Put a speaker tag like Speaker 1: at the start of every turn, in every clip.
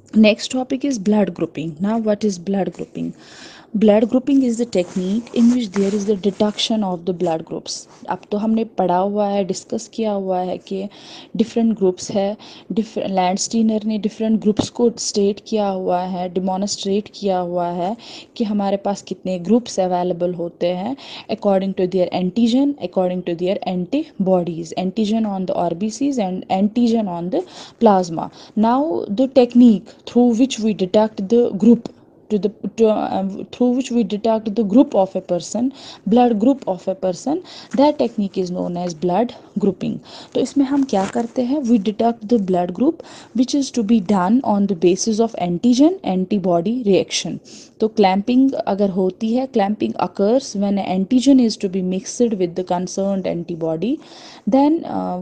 Speaker 1: Next topic is blood grouping. Now, what is blood grouping? Blood grouping is the technique in which there is the detection of the blood groups. अब तो हमने पढ़ा हुआ है, discuss किया हुआ है कि डिफरेंट ग्रुप्स है, डिफरेंट लैंडस्टीनर ने डिफरेंट ग्रुप्स को स्टेट किया हुआ है, डिमॉन्स्ट्रेट किया हुआ है कि हमारे पास कितने ग्रुप्स अवेलेबल होते हैं according to their antigen, according to their antibodies, antigen on the RBCs and antigen on the plasma. Now the technique through which we detect the group to the through which we detect the group of a person, blood group of a person, that technique is known as blood grouping. तो इसमें हम क्या करते हैं, we detect the blood group which is to be done on the basis of antigen antibody reaction. तो clamping अगर होती है, clamping occurs when an antigen is to be mixed with the concerned antibody, then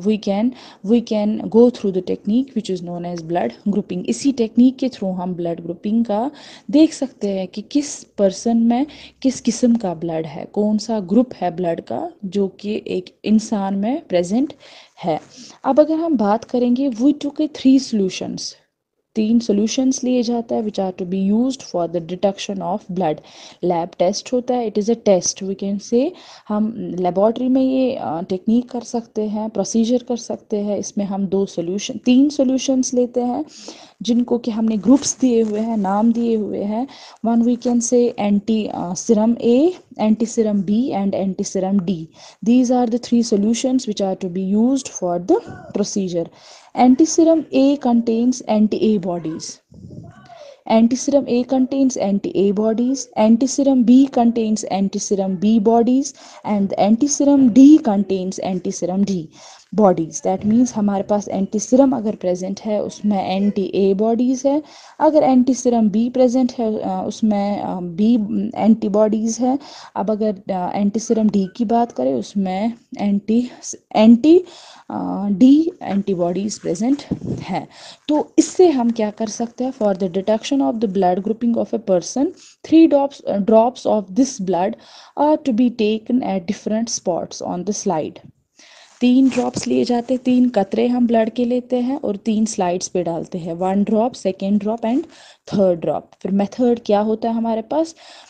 Speaker 1: we can go through the technique which is known as blood grouping. इसी technique के through हम blood grouping का देख सकते हैं कि किस पर्सन में किस किस्म का ब्लड है, कौन सा ग्रुप है ब्लड का जो कि एक इंसान में प्रेजेंट है. अब अगर हम बात करेंगे, we took a 3 solutions, 3 solutions लिए जाता है which are to be used for the detection of blood. Lab test होता है, it is a test we can say. हम लेबॉर्ट्री में ये टेक्निक कर सकते हैं, प्रोसीजर कर सकते हैं. इसमें हम 3 सॉल्यूशंस लेते हैं जिनको कि हमने ग्रुप्स दिए हुए हैं, नाम दिए हुए हैं. One we can say anti serum A, anti serum B and anti serum D. These are the 3 solutions which are to be used for the procedure. Antiserum A contains anti-A bodies. Antiserum A contains anti-A bodies, antiserum B contains antiserum B bodies, and the antiserum D contains antiserum D bodies. That means हमारे पास anti serum अगर present है उसमें anti A bodies है, अगर anti serum be present है उसमें B antibodies है. अब अगर एंटी सीरम डी की बात करें उसमें anti anti D antibodies present है. तो इससे हम क्या कर सकते हैं, for the detection of the blood grouping of a person, 3 drops of this blood are to be taken at different spots on the slide. 3 drops लिए जाते हैं, 3 कतरे हम ब्लड के लेते हैं और 3 स्लाइड्स पे डालते हैं. 1 drop, second drop and third drop. फिर मेथड क्या होता है हमारे पास,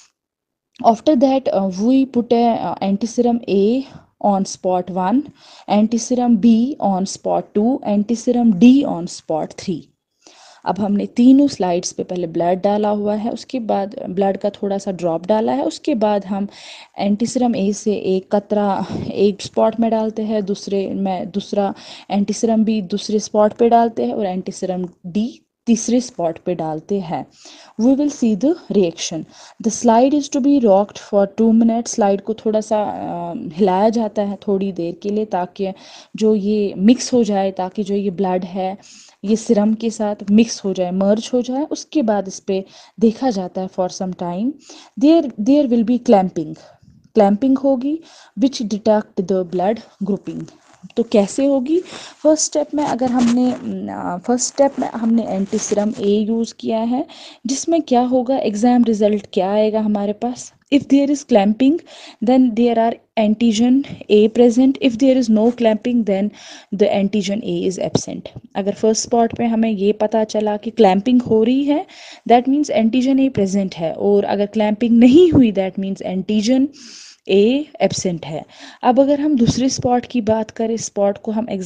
Speaker 1: after that we put antiserum A on spot 1, antiserum B on spot 2, antiserum D on spot 3. अब हमने तीनों स्लाइड्स पे पहले ब्लड डाला हुआ है, उसके बाद ब्लड का थोड़ा सा ड्रॉप डाला है, उसके बाद हम एंटीसीरम ए से एक कतरा एक स्पॉट में डालते हैं, दूसरे में दूसरा एंटीसीरम बी दूसरे स्पॉट पे डालते हैं और एंटीसीरम डी तीसरे स्पॉट पे डालते हैं. We will see the reaction. The slide is to be rocked for 2 minute. Slide को थोड़ा सा हिलाया जाता है थोड़ी देर के लिए ताकि जो ये मिक्स हो जाए, ताकि जो ये ब्लड है ये सिरम के साथ मिक्स हो जाए, मर्ज हो जाए. उसके बाद इस पर देखा जाता है for some time. There will be clamping होगी which detect the blood grouping. तो कैसे होगी, फर्स्ट स्टेप में हमने एंटीसीरम ए यूज़ किया है, जिसमें क्या होगा, एग्ज़ाम रिजल्ट क्या आएगा हमारे पास. If there is clamping then there are antigen A present. If there is no clamping then the antigen A is absent. अगर फर्स्ट स्पॉट पे हमें ये पता चला कि क्लैंपिंग हो रही है, that means antigen A present है, और अगर क्लैंपिंग नहीं हुई that means antigen A absent है. अब अगर हम दूसरे स्पॉट की बात करें, स्पॉट को हम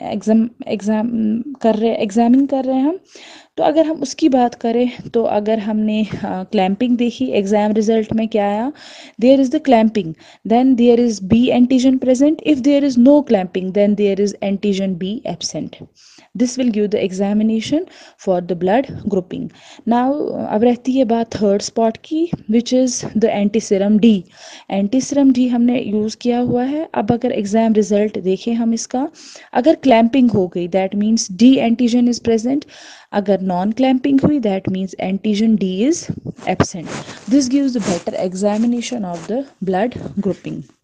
Speaker 1: एग्जामिन कर रहे हैं हम, तो अगर हम उसकी बात करें तो अगर हमने क्लैंपिंग देखी, एग्जाम रिजल्ट में क्या आया, there is the clamping then there is B antigen present. If there is no clamping then there is antigen B absent. This will give the examination for the blood grouping. Now अब रहती है बात third spot की which is the antiserum D. Antiserum D हमने use किया हुआ है. अब अगर एग्जाम रिजल्ट देखें हम इसका, अगर क्लैंपिंग हो गई that means D antigen is present, अगर नॉन क्लैंपिंग हुई that means antigen D is absent. This gives the better examination of the blood grouping.